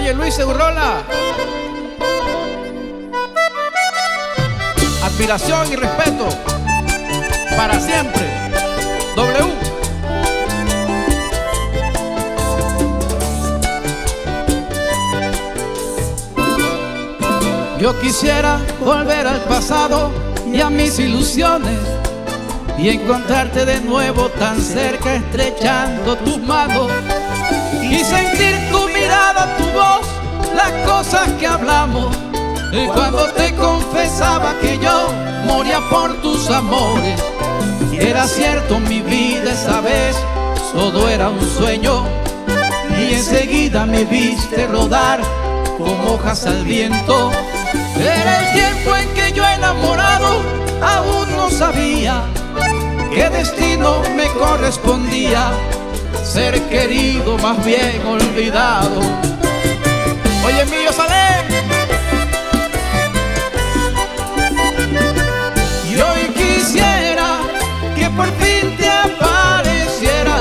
Oye, Luis Segurola, admiración y respeto para siempre. W. Yo quisiera volver al pasado y a mis ilusiones y encontrarte de nuevo tan cerca, estrechando tus manos y sentir tu mirada, tu voz, las cosas que hablamos. Y cuando te confesaba que yo moría por tus amores, y era cierto mi vida esa vez, todo era un sueño. Y enseguida me viste rodar como hojas al viento. Era el tiempo en que yo enamorado aún no sabía qué destino me correspondía, ser querido más bien olvidado. Oye, mío, Salem. Y hoy quisiera que por fin te apareciera,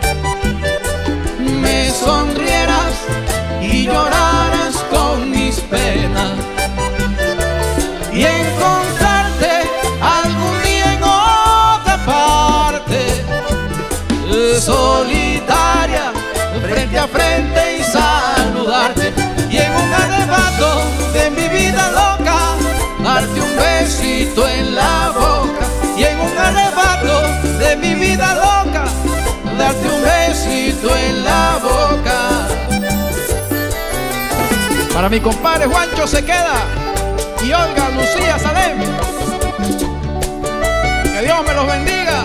me sonrieras y lloraras con mis penas, y encontrarte algún día en otra parte, solitaria, frente a frente, y saludarte, y en un arrebato de mi vida loca darte un besito en la boca, y en un arrebato de mi vida loca darte un besito en la boca. Para mi compadre Juancho se queda y Olga Lucía Salem, que Dios me los bendiga.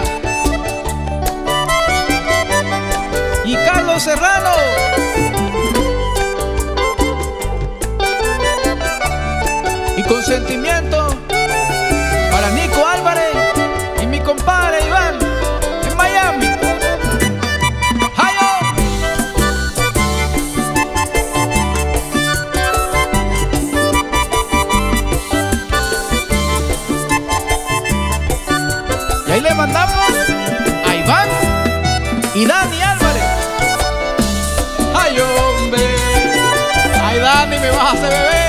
Y Carlos Serrano, y con sentimiento para Nico Álvarez y mi compadre Iván en Miami. ¡Hayo! Y ahí le mandamos a Iván y Dani Álvarez. ¡Ay, hombre! ¡Ay, Dani, me vas a hacer bebé!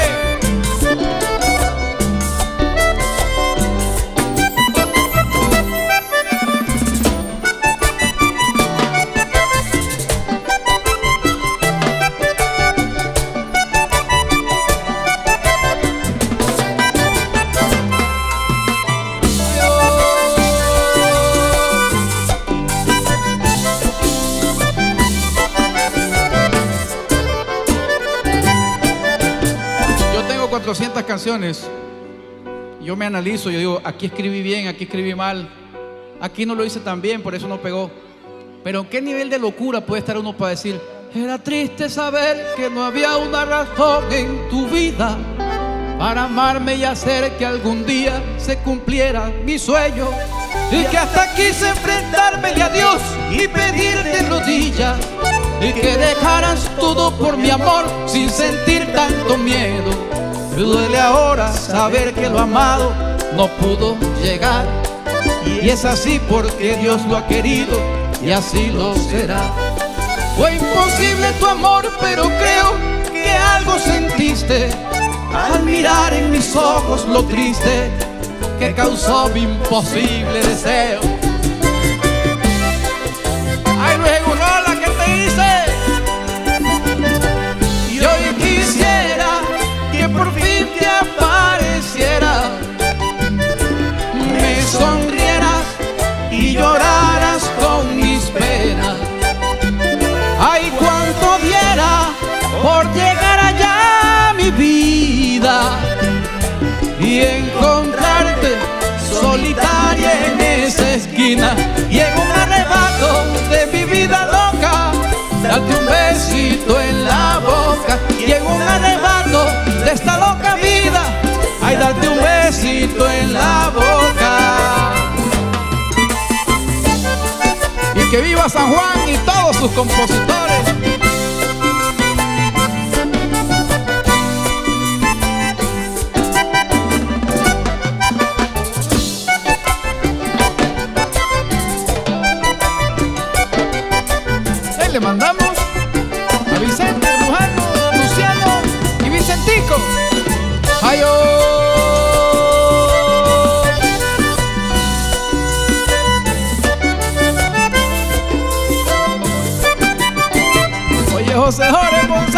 Yo tengo 400 canciones. Yo me analizo, yo digo, aquí escribí bien, aquí escribí mal, aquí no lo hice tan bien, por eso no pegó. Pero ¿en qué nivel de locura puede estar uno para decir, era triste saber que no había una razón en tu vida para amarme y hacer que algún día se cumpliera mi sueño, y que hasta quise enfrentarme a Dios y pedirte rodillas, y que dejaras todo por mi amor sin sentir tanto miedo? Me duele ahora saber que lo amado no pudo llegar, y es así porque Dios lo ha querido y así lo será. Fue imposible tu amor, pero creo que algo sentiste al mirar en mis ojos lo triste que causó mi imposible deseo. Ay, Luis Segurola, ¿qué te hice? Y hoy quisiera que por fin te apareciera, me sonrieras y lloraras con mis penas. Ay, cuánto diera por llegar allá a mi vida y encontrarte solitaria en esa esquina, y en un arrebato de mi vida loca darte un besito en la boca, y en un arrebato de esta loca vida, ay, darte un besito en la boca. Y que viva San Juan y todos sus compositores. Ahí le mandamos a Vicente, Lujano, Luciano México. ¡Ayo! Oye, José Jorge,